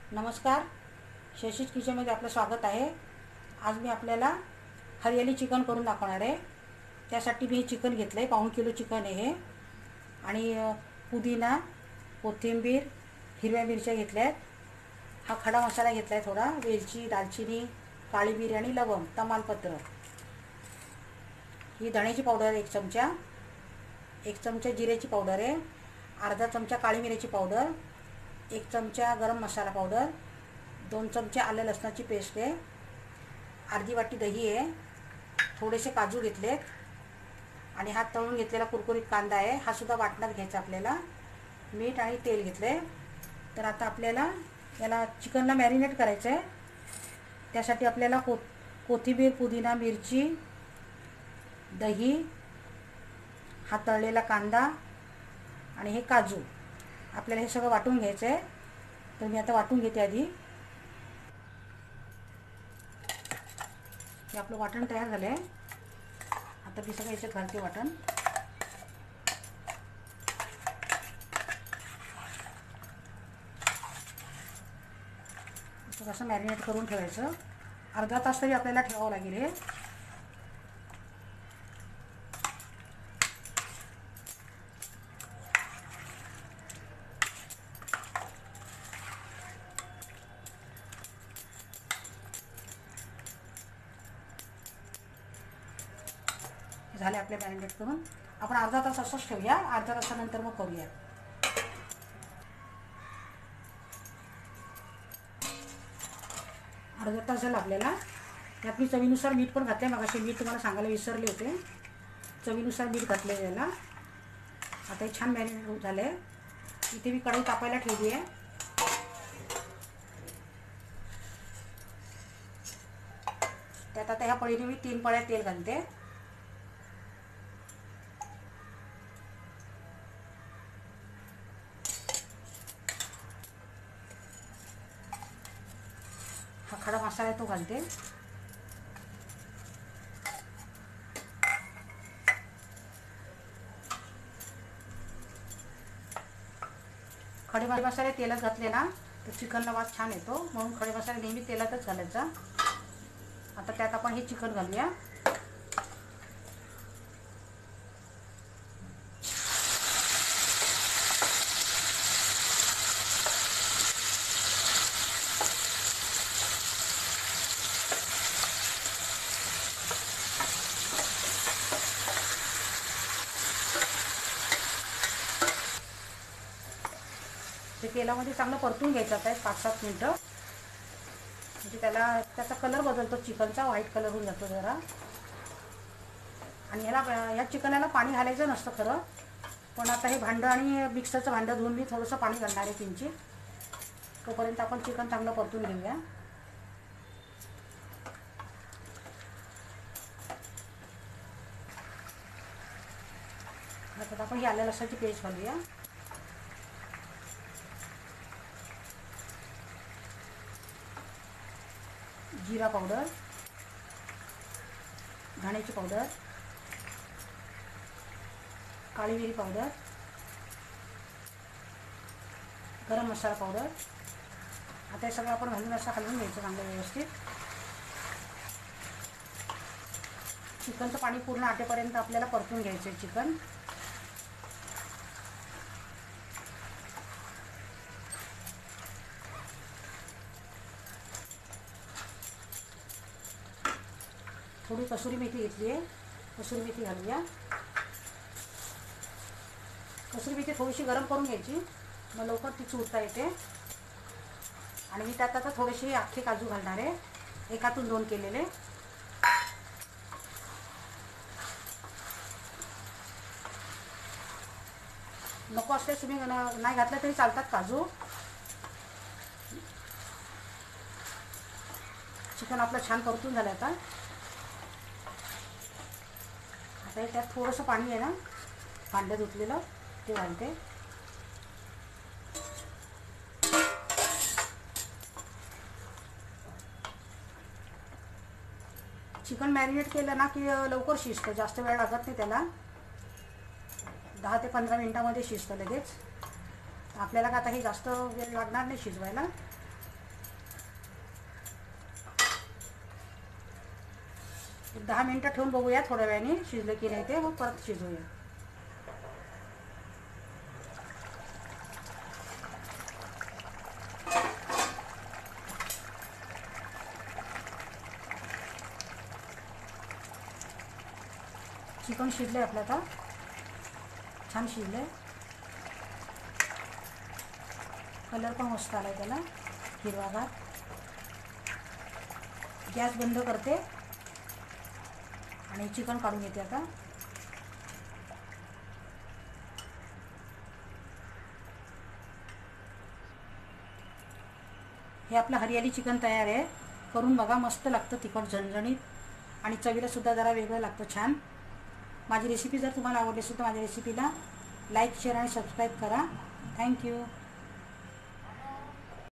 नमस्कार, शशीज किचनमध्ये आपलं स्वागत आहे। आज मी आपल्याला हरियाली चिकन करून दाखवणार आहे। त्यासाठी मी चिकन घेतलं आहे, 1.5 किलो चिकन आहे हे। आणि पुदिना, कोथिंबीर, हिरव्या मिरच्या घेतल्या आहेत। हा खडा मसाला घेतला आहे, थोडा वेलची, दालचिनी, काळी मिरी आणि लवंग, तमालपत्र। ही धण्याची पावडर 1 चमचा, 1 चमचा जिऱ्याची पावडर आहे, अर्धा चमचा काळी मिरीची पावडर, 1 चमचा गरम मसाला पावडर, 2 चमचे आलं लसणाची पेस्ट आहे, अर्धी वाटी दही आहे, थोडेसे काजू घेतलेत आणि हा तळून घेतलेला कुरकुरीत कांदा आहे, हा सुद्धा वाटणात घ्यायचा आपल्याला। मीठ आणि तेल घेतले। तर आता आपल्याला याला चिकनला मॅरिनेट करायचं आहे। त्यासाठी आपल्याला कोथिंबीर, पुदिना, मिरची, दही, हा तळलेला कांदा आणि हे काजू आपल्याला हे सगळं वाटून घ्यायचं आहे। तर मी आता वाटून घेते आधी। हे आपलं वाटण तयार झालं आहे। आता मी सगळं याच्यात घालते वाटण। असं मॅरिनेट करून ठेवायचं। अर्धा तास तरी आपल्याला ठेवावं लागेल हे। झाले आपले मॅरिनेट करून। आपण अर्धा तास असंच ठेवूया, अर्धा तासानंतर मग करूया। अर्धा तास झाला आपल्याला। त्यात मी चवीनुसार मीठ पण घातले, मगाशी मीठ तुम्हाला सांगायला विसरले होते। चवीनुसार मीठ घातले याला। आता हे छान मॅरिनेट झाले। इथे मी कढई तापायला ठेवली आहे। त्यात आता ह्या पळीने मी 3 पळ्या तेल घालते। हा खडा मसाला आहे तो घालते। खडे मसाले तेलात घातले ना तर चिकनला वास छान येतो, म्हणून खडे मसाले नेहमी तेलातच घालायचा। आता त्यात आपण हे चिकन घालूया। ते तेलामध्ये चांगलं परतून घ्यायचं आहे 5-7 मिनिटं। म्हणजे त्याचा कलर बदलतो, चिकनचा व्हाईट कलर होऊन जातो जरा। आणि या चिकनला पाणी घालायचं नसतं खरं, पण आता हे भांडं आणि मिक्सरचं भांडं धुवून मी थोडंसं पाणी घालणार आहे किंचित। तोपर्यंत आपण चिकन चांगलं परतून घेऊया। आता आपण ही आलं लसणाची पेस्ट घालूया। जीरा पावडर, धण्याची पावडर, काळी मिरी पावडर, गरम मसाला पावडर। आता हे सगळं आपण घालून असं हलवून घ्यायचं चांगलं व्यवस्थित। चिकनचं पाणी पूर्ण आटेपर्यंत आपल्याला परतून घ्यायचं आहे चिकन। थोडी कसुरी मेथी घेतली आहे, कसुरी मेथी घालूया। कसुरी मेथी थोडीशी गरम करून घ्यायची, मग लवकर ती चुरता येते। आणि मी त्यात आता थोडेसे अख्खे काजू घालणार आहे, 1 2 केलेले। नको असले तुम्ही नाही घातले तरी चालतात काजू। चिकन आपलं छान परतून झालं। आता त्यात थोडंसं पाणी आहे ना भांड्यात धुतलेलं, ते घालते। चिकन मॅरिनेट केलं ना की लवकर शिजतं, जास्त वेळ लागत नाही त्याला। 10 ते 15 मिनिटांमध्ये शिजतं लगेच। आपल्याला का आता हे जास्त वेळ लागणार नाही शिजवायला। 10 मिनटं ठेवून बघूया थोड्या वेळाने शिजलं की नाही ते, मग परत शिजवूया. चिकन शिजलं आहे आपलं आता, छान शिजलं आहे. कलर पण मस्त आला आहे त्याला, हिरवागार. गॅस बंद करते आणि चिकन काढून घेते आता. हे आपलं हरियाली चिकन तयार आहे. करून बघा, मस्त लागतं, तिखट झणझणीत आणि चवीलासुद्धा जरा वेगळं लागतं, छान. माझी रेसिपी जर तुम्हाला आवडली असेल तर माझ्या रेसिपीला लाईक, शेअर आणि सबस्क्राईब करा. थँक्यू.